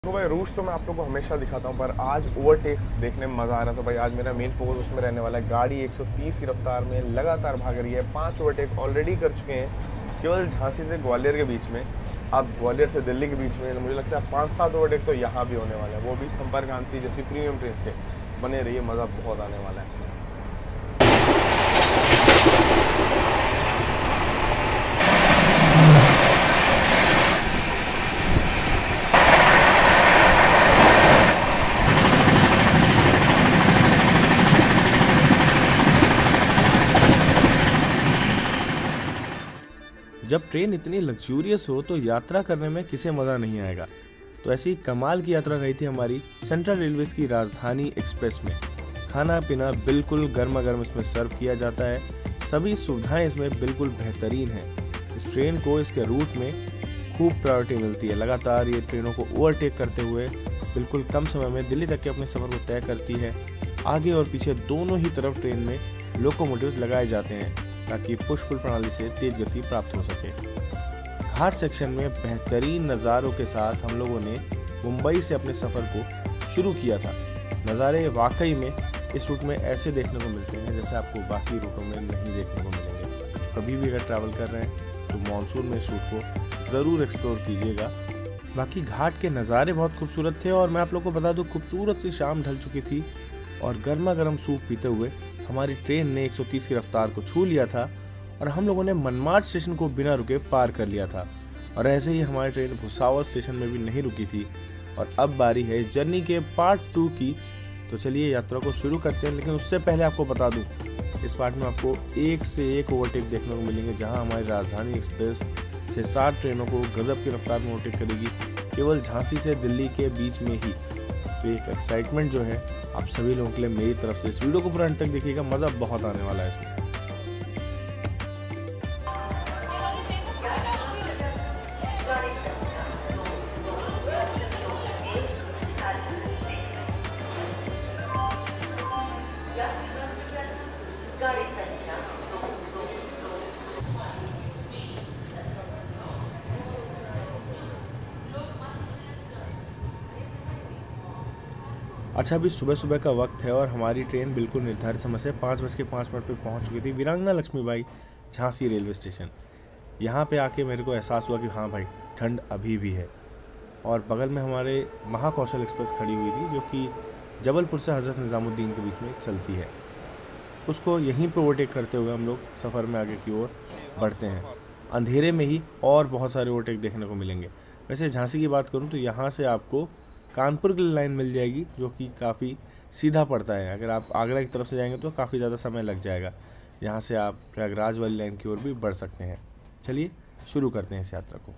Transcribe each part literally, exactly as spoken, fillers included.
तो भाई रूट्स तो मैं आप लोगों को हमेशा दिखाता हूँ, पर आज ओवरटेक्स देखने में मज़ा आ रहा था। भाई आज मेरा मेन फोकस उसमें रहने वाला है। गाड़ी एक सौ तीस की रफ्तार में लगातार भाग रही है। पांच ओवरटेक ऑलरेडी कर चुके हैं केवल झांसी से ग्वालियर के बीच में। अब ग्वालियर से दिल्ली के बीच में मुझे लगता है पाँच सात ओवरटेक तो यहाँ भी होने वाला है, वो भी संपर्क क्रांति जैसी प्रीमियम ट्रेन से। बने रहिए, मज़ा बहुत आने वाला है। जब ट्रेन इतनी लग्जूरियस हो तो यात्रा करने में किसे मज़ा नहीं आएगा। तो ऐसी कमाल की यात्रा रही थी हमारी सेंट्रल रेलवेज की राजधानी एक्सप्रेस में। खाना पीना बिल्कुल गर्मा गर्म इसमें सर्व किया जाता है। सभी सुविधाएं इसमें बिल्कुल बेहतरीन हैं। इस ट्रेन को इसके रूट में खूब प्रायोरिटी मिलती है। लगातार ये ट्रेनों को ओवरटेक करते हुए बिल्कुल कम समय में दिल्ली तक के अपने सफ़र को तय करती है। आगे और पीछे दोनों ही तरफ ट्रेन में लोकोमोटिव्स लगाए जाते हैं ताकि पुश पुल प्रणाली से तेज गति प्राप्त हो सके। घाट सेक्शन में बेहतरीन नज़ारों के साथ हम लोगों ने मुंबई से अपने सफ़र को शुरू किया था। नज़ारे वाकई में इस रूट में ऐसे देखने को मिलते हैं जैसे आपको बाकी रूटों में नहीं देखने को मिलेंगे। कभी भी अगर ट्रैवल कर रहे हैं तो मानसून में इस रूट को ज़रूर एक्सप्लोर कीजिएगा। बाकी घाट के नज़ारे बहुत खूबसूरत थे और मैं आप लोग को बता दूँ, खूबसूरत सी शाम ढल चुकी थी और गर्मा गर्म सूप पीते हुए हमारी ट्रेन ने एक सौ तीस की रफ्तार को छू लिया था और हम लोगों ने मनमाड स्टेशन को बिना रुके पार कर लिया था। और ऐसे ही हमारी ट्रेन भुसावल स्टेशन में भी नहीं रुकी थी। और अब बारी है इस जर्नी के पार्ट टू की। तो चलिए यात्रा को शुरू करते हैं, लेकिन उससे पहले आपको बता दूं, इस पार्ट में आपको एक से एक ओवरटेक देखने को मिलेंगे, जहां हमारी राजधानी एक्सप्रेस छः सात ट्रेनों को गजब की रफ्तार में ओवरटेक करेगी केवल झांसी से दिल्ली के बीच में ही। तो एक एक्साइटमेंट जो है आप सभी लोगों के लिए मेरी तरफ से। इस वीडियो को पूरा अंत तक देखिएगा, मज़ा बहुत आने वाला है इसमें। अच्छा, अभी सुबह सुबह का वक्त है और हमारी ट्रेन बिल्कुल निर्धारित समय से पाँच बज के पाँच मिनट पर पहुँच चुकी थी वीरांगना लक्ष्मीबाई झांसी रेलवे स्टेशन। यहाँ पे आके मेरे को एहसास हुआ कि हाँ भाई, ठंड अभी भी है। और बगल में हमारे महाकौशल एक्सप्रेस खड़ी हुई थी, जो कि जबलपुर से हज़रत निज़ामुद्दीन के बीच में चलती है। उसको यहीं पर ओवरटेक करते हुए हम लोग सफ़र में आगे की ओर बढ़ते हैं। अंधेरे में ही और बहुत सारे ओवरटेक देखने को मिलेंगे। वैसे झांसी की बात करूँ तो यहाँ से आपको कानपुर की लाइन मिल जाएगी, जो कि काफ़ी सीधा पड़ता है। अगर आप आगरा की तरफ से जाएंगे तो काफ़ी ज़्यादा समय लग जाएगा। यहाँ से आप प्रयागराज वाली लाइन की ओर भी बढ़ सकते हैं। चलिए शुरू करते हैं इस यात्रा को।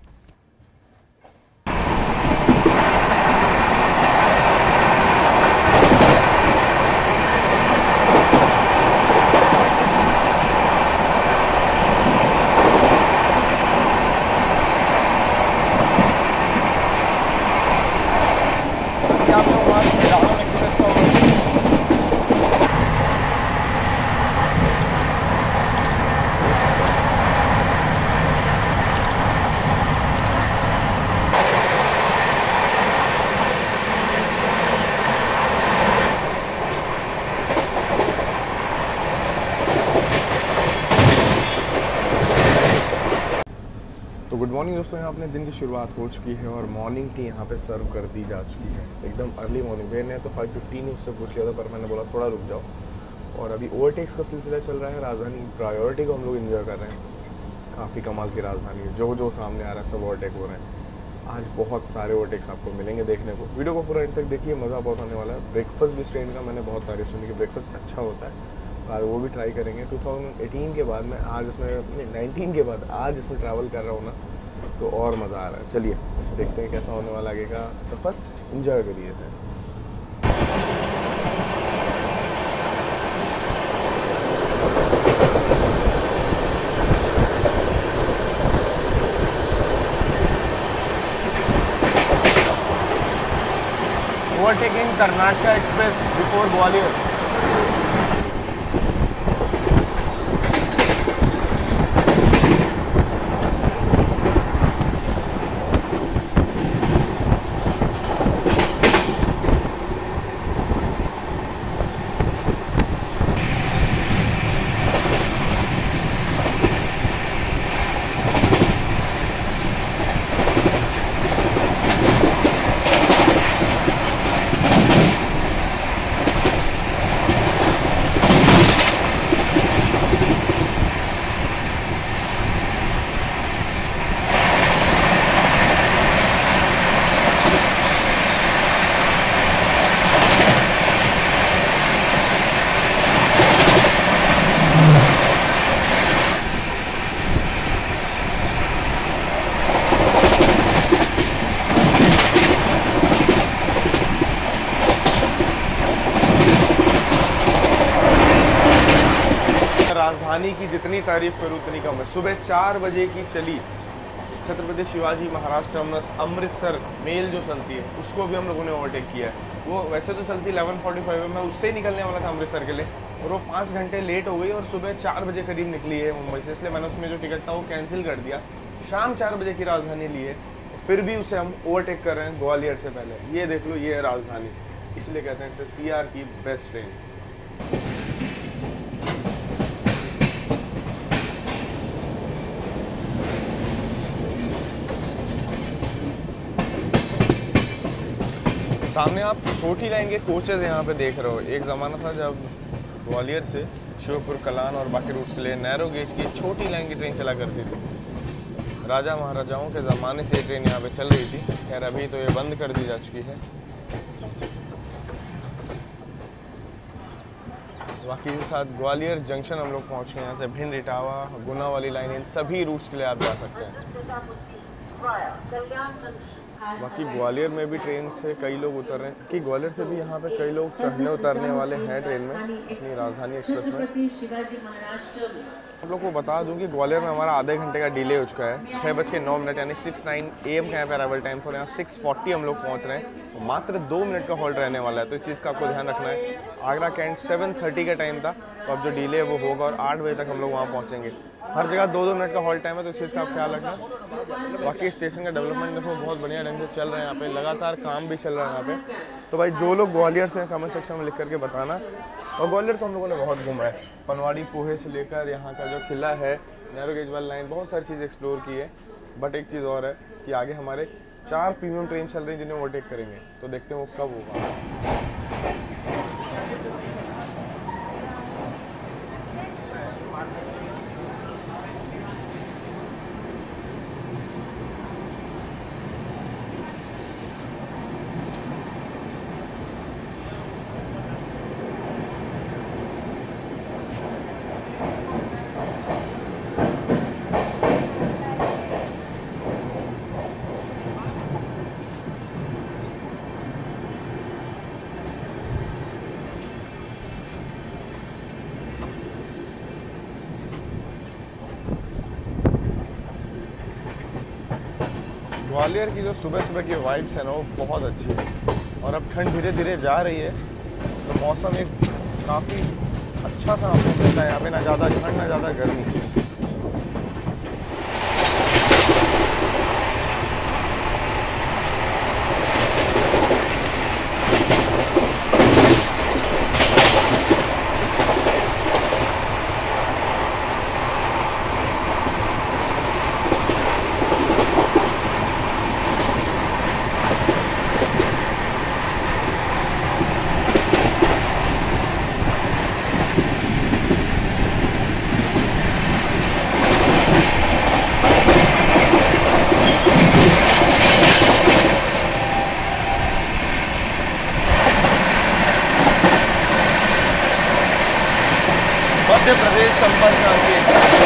तो गुड मॉर्निंग दोस्तों, यहाँ अपने दिन की शुरुआत हो चुकी है और मॉर्निंग टी यहाँ पे सर्व कर दी जा चुकी है। एकदम अर्ली मॉर्निंग। मैंने तो फाइव फिफ्टीन ही उससे पूछ लिया था, पर मैंने बोला थोड़ा रुक जाओ। और अभी ओवरटेक्स का सिलसिला चल रहा है। राजधानी प्रायोरिटी को हम लोग इन्जॉय कर रहे हैं। काफ़ी कमाल की राजधानी है, जो जो सामने आ रहा है सब ओवरटेक हो रहे हैं। आज बहुत सारे ओवरटेक्स आपको मिलेंगे देखने को। वीडियो को पूरा अंत तक देखिए, मज़ा बहुत आने वाला है। ब्रेकफास्ट भी इस ट्रेन का मैंने बहुत तारीफ सुनी कि ब्रेकफास्ट अच्छा होता है, और वो भी ट्राई करेंगे। टू थाउजेंड एटीन के बाद मैं आज इसमें नाइनटीन के बाद आज इसमें ट्रैवल कर रहा हूँ ना, तो और मज़ा आ रहा है। चलिए देखते हैं कैसा होने वाला आगे का सफ़र। एंजॉय करिए इसे। Overtaking Karnataka express before Gwalior. Rajdhani की जितनी तारीफ करूँ उतनी कम है। सुबह चार बजे की चली छत्रपति शिवाजी महाराज टर्मिनस अमृतसर मेल जो चलती है उसको भी हम लोगों ने ओवरटेक किया है। वो वैसे तो चलती इलेवन फोर्टी फाइव में, मैं उससे ही निकलने वाला था अमृतसर के लिए, और वो पाँच घंटे लेट हो गई और सुबह चार बजे करीब निकली है मुंबई से, इसलिए मैंने उसमें जो टिकट था वो कैंसिल कर दिया। शाम चार बजे की राजधानी ली है, फिर भी उसे हम ओवरटेक कर रहे हैं ग्वालियर से पहले। ये देख लो, ये है राजधानी, इसलिए कहते हैं इसे सी आर की बेस्ट ट्रेन। सामने आप छोटी लाइन के कोचेज़ यहाँ पे देख रहे हो। एक ज़माना था जब ग्वालियर से श्योपुर, कलान और बाकी रूट्स के लिए नैरो गेज की छोटी लाइन की ट्रेन चला करती थी। राजा महाराजाओं के ज़माने से ये ट्रेन यहाँ पे चल रही थी। खैर अभी तो ये बंद कर दी जा चुकी है। बाकी के साथ ग्वालियर जंक्शन हम लोग पहुँच गए। यहाँ से भिंड, इटावा, गुना वाली लाइन, इन सभी रूट्स के लिए आप जा सकते हैं। बाकी ग्वालियर में भी ट्रेन से कई लोग उतर रहे हैं कि ग्वालियर से भी यहाँ पे कई लोग चढ़ने उतरने वाले हैं ट्रेन में, अपनी राजधानी एक्सप्रेस में। आप लोग को बता दूं कि ग्वालियर में हमारा आधे घंटे का डिले हो चुका है। छः बज के नौ मिनट यानी सिक्स नाइन ए एम का यहाँ पे अराइवल टाइम था, और यहाँ सिक्स फोर्टी हम लोग पहुँच रहे हैं। मात्र दो मिनट का हॉल्ट रहने वाला है, तो इस चीज़ का आपको ध्यान रखना है। आगरा कैंट सेवन थर्टी का टाइम था, तो अब जो डिले है वो होगा और आठ बजे तक हम लोग वहाँ पहुँचेंगे। हर जगह दो दो मिनट का हॉल्ट टाइम है, तो इस चीज़ का आप ख्याल रखना। बाकी स्टेशन का डेवलपमेंट देखो बहुत बढ़िया ढंग से चल रहा है। यहाँ पे लगातार काम भी चल रहा है यहाँ पे। तो भाई जो लोग ग्वालियर से कमेंट सेक्शन में लिख करके बताना। और ग्वालियर तो हम लोगों ने बहुत घूमा है, पनवाड़ी पोहे से लेकर यहाँ का जो किला है, नैरो गेज वाली लाइन, बहुत सारी चीज़ एक्सप्लोर की है। बट एक चीज़ और है कि आगे हमारे चार प्रीमियम ट्रेन चल रही हैं जिन्हें ओवरटेक करेंगे, तो देखते हैं वो कब होगा। ग्वालियर की जो सुबह सुबह की वाइब्स है ना वो बहुत अच्छी है। और अब ठंड धीरे धीरे जा रही है, तो मौसम एक काफ़ी अच्छा सा आपको मिलता है यहाँ पे, ना ज़्यादा ठंड ना ज़्यादा गर्मी। मध्य प्रदेश संपर्क क्रांति।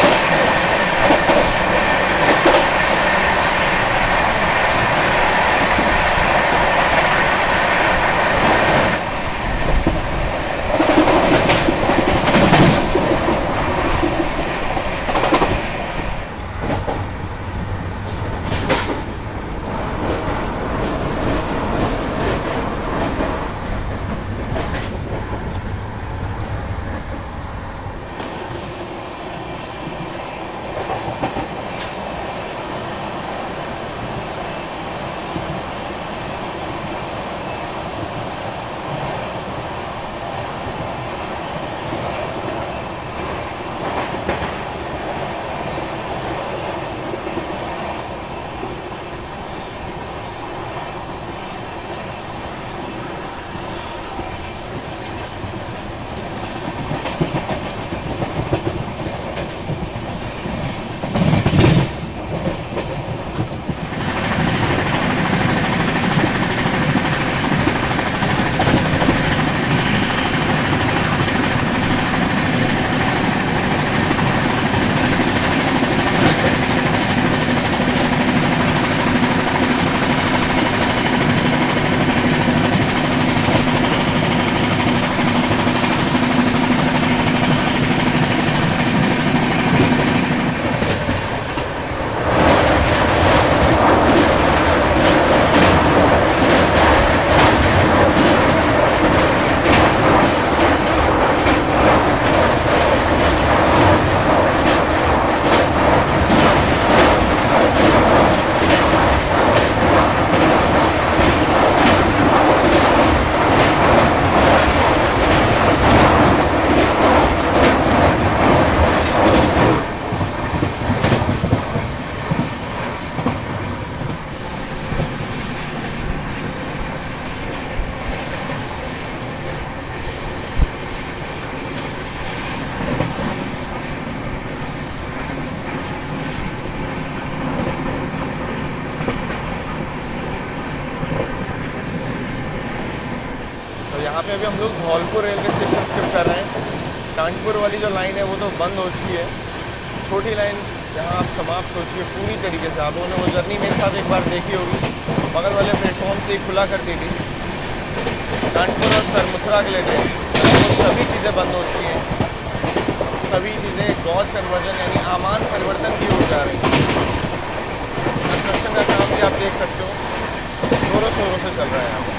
यहाँ पे अभी हम लोग धौलपुर रेलवे स्टेशन स्किप कर रहे हैं। कानपुर वाली जो लाइन है वो तो बंद हो चुकी है, छोटी लाइन यहाँ आप समाप्त हो चुकी है पूरी तरीके से। आप लोगों ने वो जर्नी मेरे साथ एक बार देखी होगी, बगल वाले प्लेटफॉर्म से ही खुला करती थी कानपुर और सरमथुरा के लिए ट्रेन। तो सभी चीज़ें बंद हो चुकी हैं, सभी चीज़ें गॉज कन्वर्जन यानी आमान परिवर्तन की हो जा रही है। कंस्ट्रक्शन का काम भी आप देख सकते हो जोरों शोरों से चल रहा है यहाँ पर।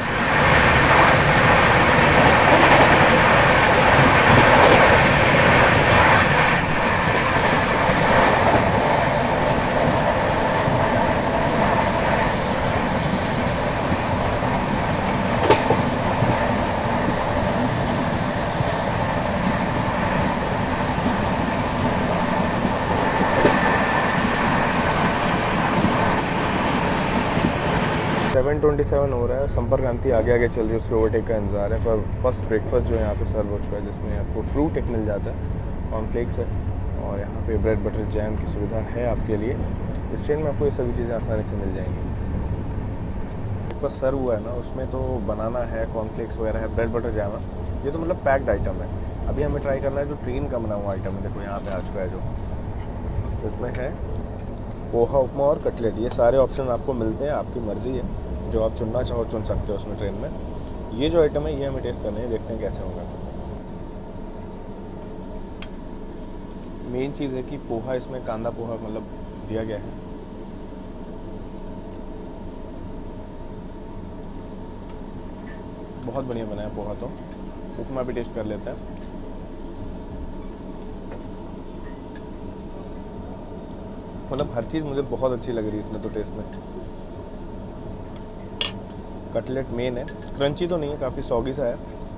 सेवन ट्वेंटी सेवन हो रहा है, संपर्क क्रांति आगे आगे चल रही है, उसके ओवरटेक का इंतजार है। पर फर्स्ट ब्रेकफास्ट जो है यहाँ पे सर्व हो चुका है, जिसमें आपको फ्रूट एक मिल जाता है, कॉर्नफ्लेक्स है और यहाँ पे ब्रेड बटर जैम की सुविधा है आपके लिए। इस ट्रेन में आपको ये सभी चीज़ें आसानी से मिल जाएंगी। ब्रेकफास्ट सर्व हुआ है ना, उसमें तो बनाना है, कॉर्नफ्लेक्स वगैरह है, ब्रेड बटर जैम है, ये तो मतलब पैक्ड आइटम है। अभी हमें ट्राई करना है जो ट्रेन का बना हुआ आइटम है। देखो यहाँ पर आ चुका है, जो इसमें है पोहा, उपमा और कटलेट। ये सारे ऑप्शन आपको मिलते हैं, आपकी मर्ज़ी है, जो आप चुनना चाहो चुन सकते हो उसमें ट्रेन में। ये जो आइटम है ये हमें टेस्ट करने हैं, देखते हैं कैसे होगा। मेन चीज़ है कि पोहा, इसमें कांदा पोहा मतलब दिया गया है। बहुत बढ़िया बनाया पोहा। तो उपमा भी टेस्ट कर लेते हैं। मतलब हर चीज़ मुझे बहुत अच्छी लग रही है इसमें तो टेस्ट में। कटलेट मेन है, क्रंची तो नहीं है, काफ़ी सॉगी सा है।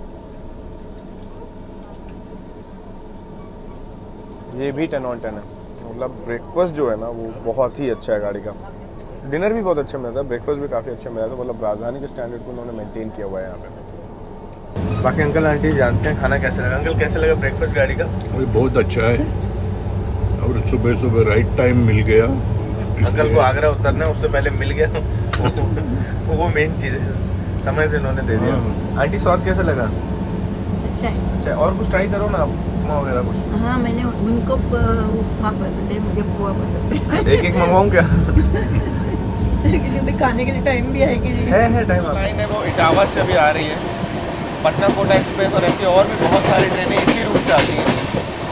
ये भी टेन ऑन टेन है। मतलब ब्रेकफास्ट जो है ना वो बहुत ही अच्छा है गाड़ी का। डिनर भी बहुत अच्छा मिला था, ब्रेकफास्ट भी काफ़ी अच्छा मिला था। मतलब राजधानी के स्टैंडर्ड को उन्होंने मेंटेन किया हुआ है यहाँ पे। बाकी अंकल आंटी जानते हैं खाना कैसे लगा। अंकल कैसे लगा ब्रेकफास्ट गाड़ी का? वो बहुत अच्छा है और सुबह सुबह राइट टाइम मिल गया। अंकल को आगरा उतरना है, उससे पहले मिल गया वो मेन चीज़ है, समय से उन्होंने दे दिया। हाँ। आंटी स्वाद कैसा लगा? अच्छा है। अच्छा, और कुछ ट्राई करो ना, उपमा वगैरह कुछ। हाँ, मैंने उनको उपमा पसंद है, मुझे पोहा पसंद है। एक एक मंगवाऊँ क्या? क्योंकि खाने के लिए टाइम भी है कि नहीं? है है टाइम। लाइन है वो इटावा से अभी आ रही है, पटना कोटा एक्सप्रेस और ऐसी और भी बहुत सारी ट्रेनें इसी रूट से आती हैं।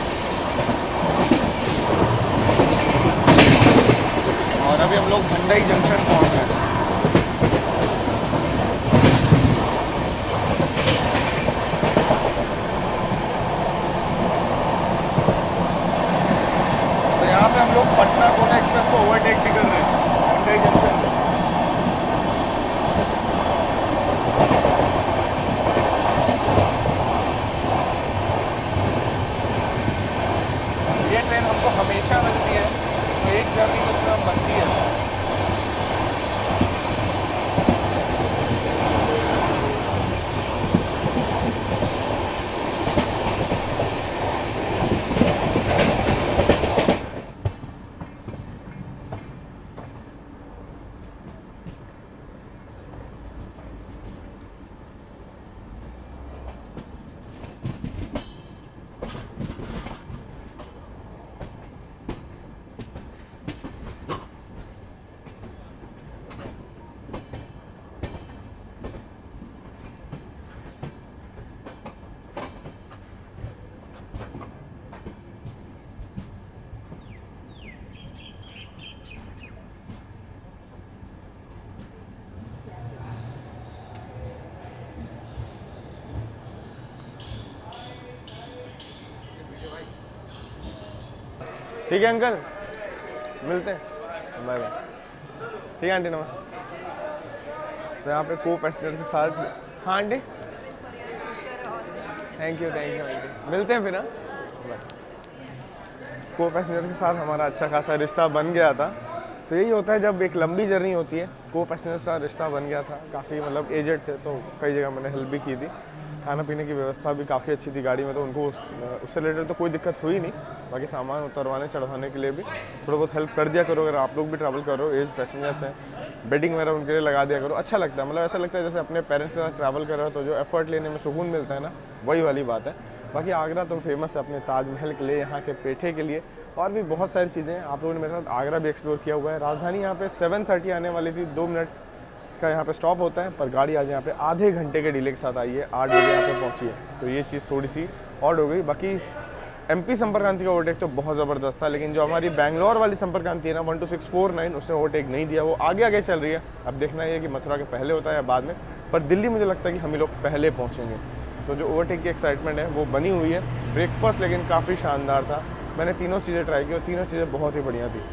और अभी हम लोग भंडाई जंक्शन पहुँच गए। तो यहाँ पे हम लोग पटना कोटा एक्सप्रेस को ओवरटेक भी कर रहे हैं भंडाई जंक्शन में। ये ट्रेन हमको हमेशा मिलती है, तो एक जर्नी उसमें हम बनती है। ठीक है अंकल, मिलते हैं, बाय बाय। ठीक है आंटी, नमस्ते। तो यहाँ पे को पैसेंजर के साथ, हाँ aunty, thank you thank you aunty, मिलते हैं फिर। हाँ बाय। को पैसेंजर के साथ हमारा अच्छा खासा रिश्ता बन गया था। तो यही होता है जब एक लंबी जर्नी होती है। को पैसेंजर के साथ रिश्ता बन गया था, काफ़ी मतलब एजेड थे, तो कई जगह मैंने हेल्प भी की थी। खाना पीने की व्यवस्था भी काफ़ी अच्छी थी गाड़ी में, तो उनको उस, उससे रिलेटेड तो कोई दिक्कत हुई नहीं। बाकी सामान उतरवाने चढ़वाने के लिए भी थोड़ा बहुत हेल्प कर दिया करो। अगर आप लोग भी ट्रैवल करो, एज पैसेंजर्स हैं बेडिंग वगैरह उनके लिए लगा दिया करो, अच्छा लगता है। मतलब ऐसा लगता है जैसे अपने पेरेंट्स के साथ ट्रैवल कर रहे हो तो जो एफर्ट लेने में सुकून मिलता है ना, वही वाली बात है। बाकी आगरा तो फेमस है अपने ताजमहल के लिए, यहाँ के पेठे के लिए, और भी बहुत सारी चीज़ें हैं। आप लोगों ने मेरे साथ आगरा भी एक्सप्लोर किया हुआ है। राजधानी यहाँ पे सेवन थर्टी आने वाली थी, दो मिनट का यहाँ पे स्टॉप होता है, पर गाड़ी आज यहाँ पे आधे घंटे के डिले के साथ आई है, आठ बजे यहाँ पे पहुँची है, तो ये चीज़ थोड़ी सी ऑड हो गई। बाकी एमपी संपर्क क्रांति का ओवरटेक तो बहुत ज़बरदस्त था, लेकिन जो हमारी बैंगलोर वाली संपर्क क्रांति है ना one two six four nine, उसने ओवरटेक नहीं दिया, वो आगे आगे चल रही है। अब देखना ये कि मथुरा के पहले होता है या बाद में, पर दिल्ली मुझे लगता है कि हम ही लोग पहले पहुँचेंगे। तो जो ओवरटेक की एक्साइटमेंट है वो बनी हुई है। ब्रेकफास्ट लेकिन काफ़ी शानदार था, मैंने तीनों चीज़ें ट्राई की और तीनों चीज़ें बहुत ही बढ़िया थी।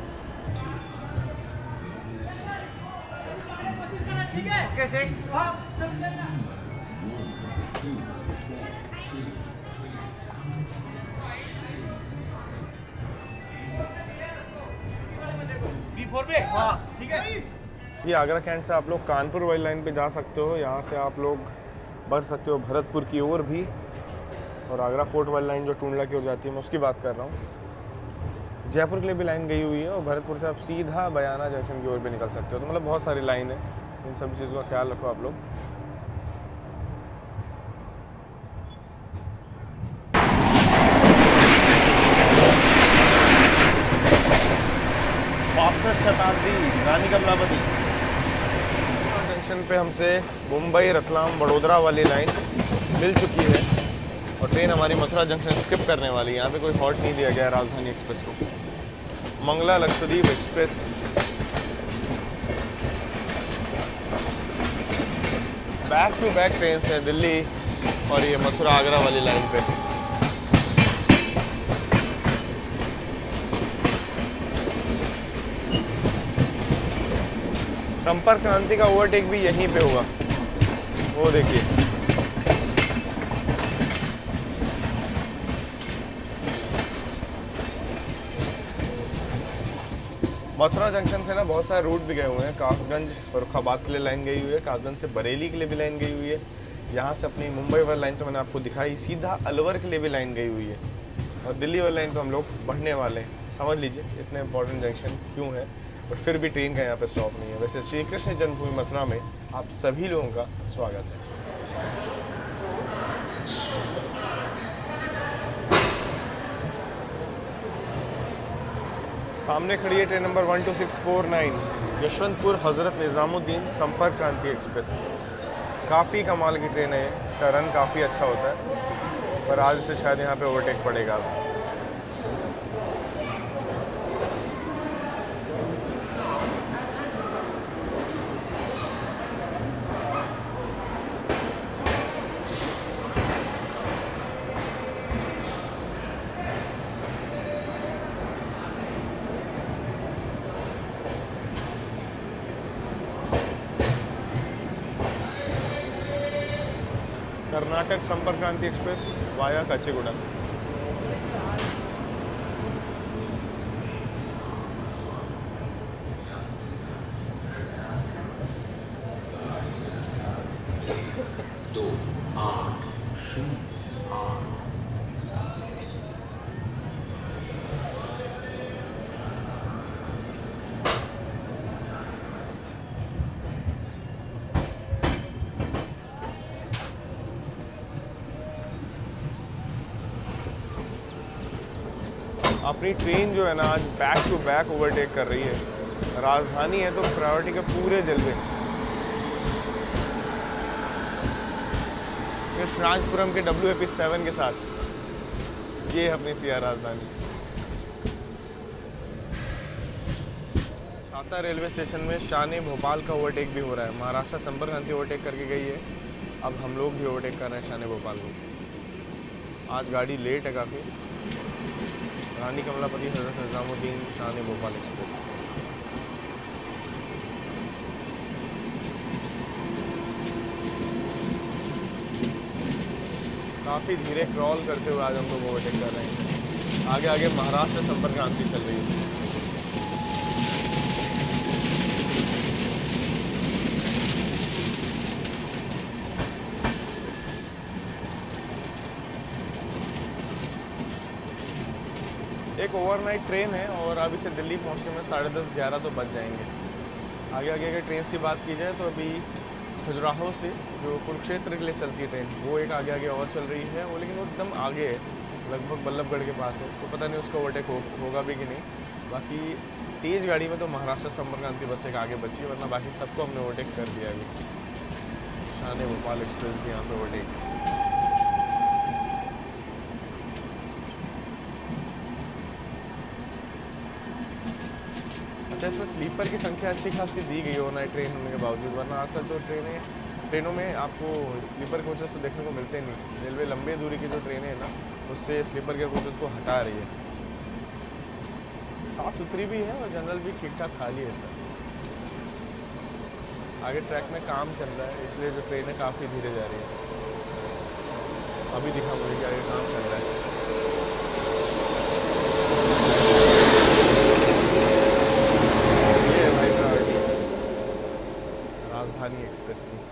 ये आगरा कैंट से आप लोग कानपुर वाली लाइन पे जा सकते हो, यहाँ से आप लोग बढ़ सकते हो भरतपुर की ओर भी, और आगरा फोर्ट वाली लाइन जो टूंडला की ओर जाती है मैं उसकी बात कर रहा हूँ। जयपुर के लिए भी लाइन गई हुई है, और भरतपुर से आप सीधा बयाना जंक्शन की ओर भी निकल सकते हो। तो मतलब बहुत सारी लाइन है, इन सब चीज़ों का ख्याल रखो आप लोग। फास्टेस्ट शताब्दी रानी कमलापति जंक्शन पे हमसे मुंबई रतलाम वडोदरा वाली लाइन मिल चुकी है, और ट्रेन हमारी मथुरा जंक्शन स्किप करने वाली है। यहाँ पे कोई हॉल्ट नहीं दिया गया है राजधानी एक्सप्रेस को। Mangala Lakshadweep express back to back train है दिल्ली और ये मथुरा आगरा वाली लाइन पे। संपर्क क्रांति का ओवरटेक भी यहीं पे हुआ, वो देखिए। मथुरा जंक्शन से ना बहुत सारे रूट भी गए हुए हैं। कासगंज फर्रुखाबाद के लिए लाइन गई हुई है, कासगंज से बरेली के लिए भी लाइन गई हुई है, यहाँ से अपनी मुंबई वाली लाइन तो मैंने आपको दिखाई, सीधा अलवर के लिए भी लाइन गई हुई है, और दिल्ली वाली लाइन तो हम लोग बढ़ने वाले हैं। समझ लीजिए इतने इंपॉर्टेंट जंक्शन क्यों है, बट फिर भी ट्रेन का यहाँ पे स्टॉप नहीं है। वैसे श्री कृष्ण जन्मभूमि मथुरा में आप सभी लोगों का स्वागत है। सामने खड़ी है train number one two six four nine, Yesvantpur Hazrat Nizamuddin संपर्क क्रांति एक्सप्रेस। काफ़ी कमाल की ट्रेन है, इसका रन काफ़ी अच्छा होता है, पर आज से शायद यहाँ पे ओवरटेक पड़ेगा। कर्नाटक संपर्क क्रांति एक्सप्रेस वाया काचीगुड़ा। दो आठ शून्य आठ। अपनी ट्रेन जो है ना आज बैक टू बैक ओवरटेक कर रही है। राजधानी है तो प्रायोरिटी के पूरे जलवे। कृष्णाजपुरम के डब्ल्यू ए पी सेवन के साथ ये है अपनी सिया राजधानी। छाता रेलवे स्टेशन में शान भोपाल का ओवरटेक भी हो रहा है। महाराष्ट्र संपर्क क्रांति ओवरटेक करके गई है, अब हम लोग भी ओवरटेक कर रहे हैं शान भोपाल को। आज गाड़ी लेट है काफ़ी। रानी कमलापति हज़रत निज़ामुद्दीन शान भोपाल एक्सप्रेस। काफ़ी धीरे क्रॉल करते हुए आज हम लोग ओवरटेक कर रहे हैं। आगे आगे महाराष्ट्र संपर्क क्रांति चल रही है। एक ओवरनाइट ट्रेन है और अब इसे दिल्ली पहुंचने में साढ़े दस ग्यारह तो बज जाएंगे। आगे आगे अगर ट्रेन की बात की जाए तो अभी खजुराहो से जो कुरुक्षेत्र के लिए चलती है ट्रेन, वो एक आगे आगे और चल रही है वो, लेकिन वो एकदम आगे है, लगभग बल्लभगढ़ के पास है, तो पता नहीं उसका ओवरटेक हो, होगा भी कि नहीं। बाकी तेज़ गाड़ी में तो महाराष्ट्र संपर्क क्रांति बस एक आगे बची है, वरना बाकी सबको हमने ओवरटेक कर दिया अभी। शान भोपाल एक्सप्रेस भी यहाँ पे ओवरटेक। अच्छा, इसमें स्लीपर की संख्या अच्छी खासी दी गई हो ना ट्रेन होने के बावजूद, वरना आजकल तो ट्रेनें ट्रेनों में आपको स्लीपर कोचेस तो देखने को मिलते नहीं। रेलवे लंबी दूरी की जो ट्रेनें हैं ना, उससे स्लीपर के कोचेस को हटा रही है। साफ़ सुथरी भी है और जनरल भी ठीक ठाक खाली है इसका। आगे ट्रैक में काम चल रहा है, इसलिए जो ट्रेनें काफ़ी धीरे जा रही है। अभी दिखा मुझे कि आगे काम चल रहा है। राजधानी एक्सप्रेस की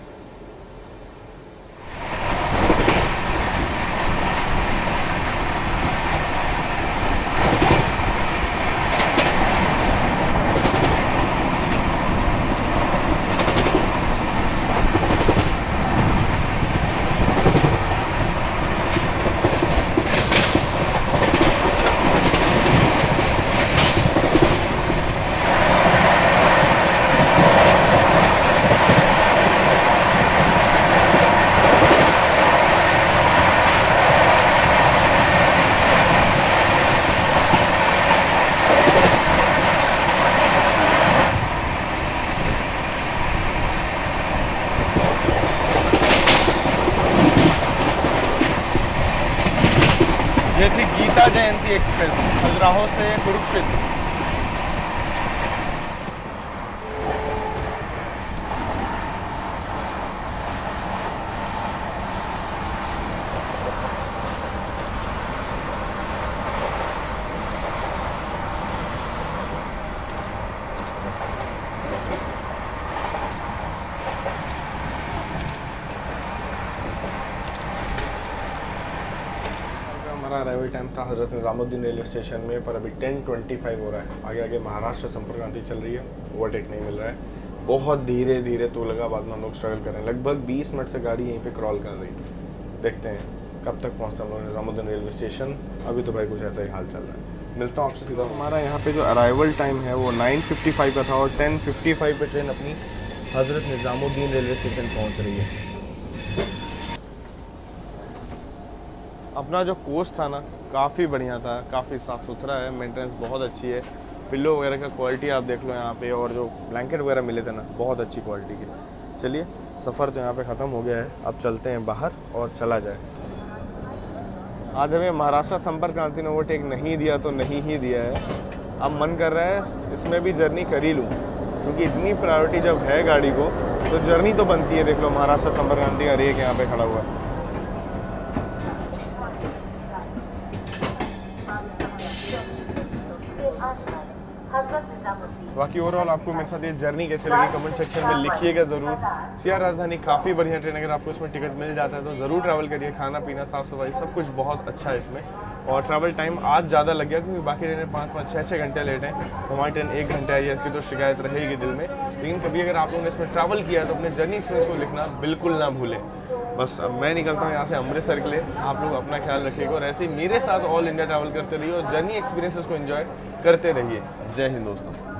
ये थी गीता जयंती एक्सप्रेस खजुराहो से कुरुक्षेत्र। हमारा अराइवल टाइम था हज़रत निज़ामुद्दीन रेलवे स्टेशन में, पर अभी टेन ट्वेंटी फाइव हो रहा है। आगे आगे महाराष्ट्र संपर्क क्रांति चल रही है, ओवरटेक नहीं मिल रहा है। बहुत धीरे धीरे तुलगाबाद में हम लोग स्ट्रगल कर रहे हैं। लगभग बीस मिनट से गाड़ी यहीं पे क्रॉल कर रही है। देखते हैं कब तक पहुँचते हम लोग निज़ामुद्दीन रेलवे स्टेशन। अभी तो भाई कुछ ऐसा ही हाल चल रहा है। मिलता हूँ आपसे सीधा। हमारा यहाँ पे जो अराइवल टाइम है वो नाइन फिफ्टी फाइव का था और टेन फिफ्टी फाइव पे ट्रेन अपनी हज़रत निज़ामुद्दीन रेलवे स्टेशन पहुँच रही है। अपना जो कोच था ना, काफ़ी बढ़िया था, काफ़ी साफ़ सुथरा है, मेंटेनेंस बहुत अच्छी है। पिल्लो वगैरह का क्वालिटी आप देख लो यहाँ पे, और जो ब्लैंकेट वगैरह मिले थे ना, बहुत अच्छी क्वालिटी के। चलिए, सफ़र तो यहाँ पे ख़त्म हो गया है, अब चलते हैं बाहर और चला जाए। आज हमें महाराष्ट्र संपर्क क्रांति ने ओवरटेक नहीं दिया तो नहीं ही दिया है। अब मन कर रहा है इसमें भी जर्नी कर ही लूँ, क्योंकि इतनी प्रायोरिटी जब है गाड़ी को तो जर्नी तो बनती है। देख लो, महाराष्ट्र संपर्क क्रांति का रेक यहाँ पे खड़ा हुआ है। बाकी ओवरऑल आपको मेरे साथ ये जर्नी कैसे लगी कमेंट सेक्शन में लिखिएगा ज़रूर। सिया राजधानी काफ़ी बढ़िया ट्रेन, अगर आपको इसमें टिकट मिल जाता है तो ज़रूर ट्रैवल करिए। खाना पीना, साफ़ सफाई, सब कुछ बहुत अच्छा है इसमें। और ट्रैवल टाइम आज ज़्यादा लग गया क्योंकि बाकी ट्रेनें पाँच पाँच छः छः घंटे लेट हैं, हमारी ट्रेन एक घंटे आई है, इसकी तो शिकायत रहेगी दिल में। लेकिन कभी अगर आप लोगों ने इसमें ट्रैवल किया है तो अपने जर्नी एक्सपीरियंस को लिखना बिल्कुल ना भूलें। बस अब मैं निकलता हूँ यहाँ से अमृतसर के लिए। आप लोग अपना ख्याल रखिएगा और ऐसे ही मेरे साथ ऑल इंडिया ट्रैवल करते रहिए और जर्नी एक्सपीरियंसेस को एंजॉय करते रहिए। जय हिंद दोस्तों।